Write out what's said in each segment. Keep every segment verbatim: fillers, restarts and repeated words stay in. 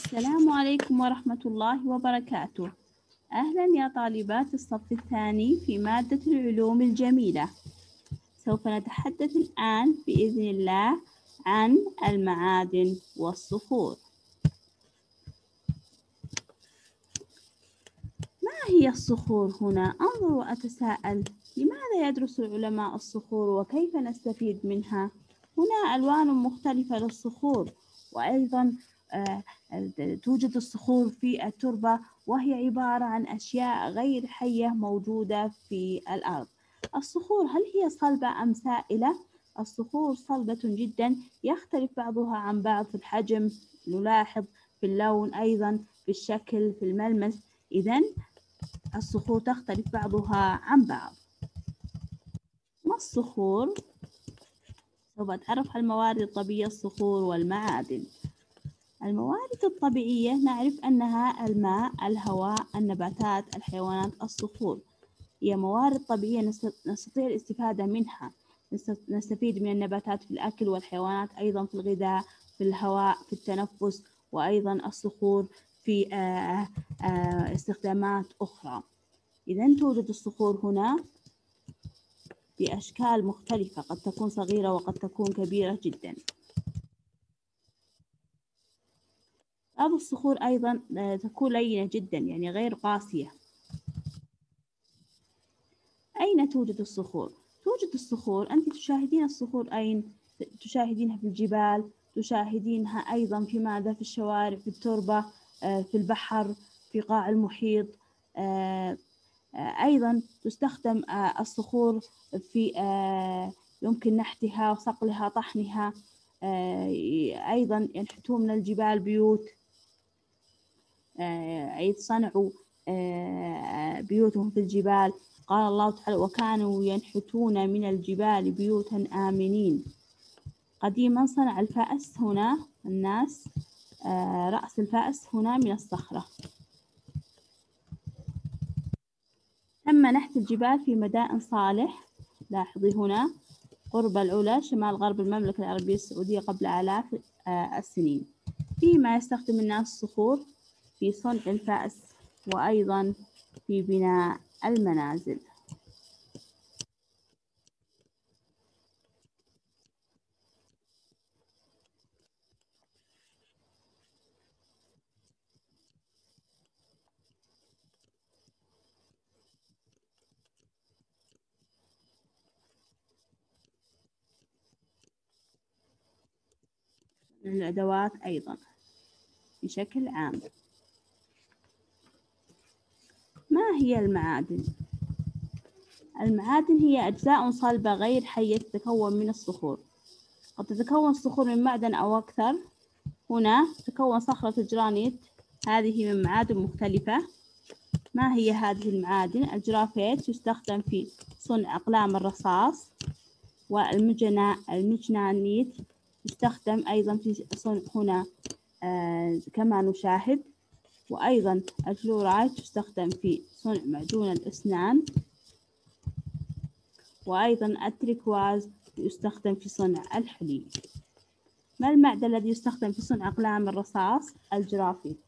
السلام عليكم ورحمة الله وبركاته. أهلا يا طالبات الصف الثاني في مادة العلوم الجميلة. سوف نتحدث الآن بإذن الله عن المعادن والصخور. ما هي الصخور هنا؟ أنظر وأتساءل، لماذا يدرس العلماء الصخور وكيف نستفيد منها؟ هنا ألوان مختلفة للصخور، وأيضا آه توجد الصخور في التربة وهي عبارة عن أشياء غير حية موجودة في الأرض. الصخور هل هي صلبة أم سائلة؟ الصخور صلبة جدا، يختلف بعضها عن بعض في الحجم، نلاحظ في اللون، أيضا في الشكل، في الملمس. إذن الصخور تختلف بعضها عن بعض. ما الصخور؟ سوف أتعرف على الموارد الطبيعية، الصخور والمعادن. الموارد الطبيعية نعرف أنها الماء، الهواء، النباتات، الحيوانات. الصخور هي موارد طبيعية نستطيع الاستفادة منها، نستفيد من النباتات في الأكل، والحيوانات أيضا في الغذاء، في الهواء، في التنفس، وأيضا الصخور في آآ آآ استخدامات أخرى. إذن توجد الصخور هنا بأشكال مختلفة، قد تكون صغيرة وقد تكون كبيرة جدا. بعض الصخور أيضا تكون لينة جدا، يعني غير قاسية. أين توجد الصخور؟ توجد الصخور، أنت تشاهدين الصخور أين؟ تشاهدينها في الجبال، تشاهدينها أيضا في ماذا؟ في الشوارع، في التربة، في البحر، في قاع المحيط. أيضا تستخدم الصخور في يمكن نحتها وصقلها، طحنها. أيضا ينحتون من الجبال بيوت، أي صنعوا بيوتهم في الجبال. قال الله تعالى: وكانوا ينحتون من الجبال بيوتا آمنين. قديما صنع الفأس هنا الناس، رأس الفأس هنا من الصخرة. تم نحت الجبال في مدائن صالح، لاحظي هنا، قرب العلا، شمال غرب المملكة العربية السعودية، قبل آلاف السنين. فيما يستخدم الناس الصخور في صنع الفأس، وأيضا في بناء المنازل. الأدوات أيضا بشكل عام. ما هي المعادن؟ المعادن هي أجزاء صلبة غير حية تتكون من الصخور. قد تتكون الصخور من معدن أو أكثر. هنا تتكون صخرة الجرانيت، هذه من معادن مختلفة. ما هي هذه المعادن؟ الجرافيت يستخدم في صنع أقلام الرصاص، والمجنا المجنانيت يستخدم أيضا في صنع هنا آه كما نشاهد. وأيضا الفلورايت يستخدم في صنع معجون الأسنان. وأيضا التريكواز يستخدم في صنع الحلي. ما المعدن الذي يستخدم في صنع أقلام الرصاص؟ الجرافيت.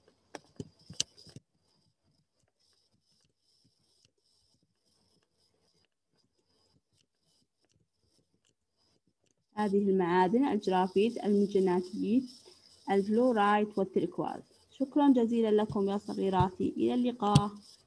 هذه المعادن: الجرافيت، المجناتيت، الفلورايت والتريكواز. شكرا جزيلا لكم يا صغيراتي، إلى اللقاء.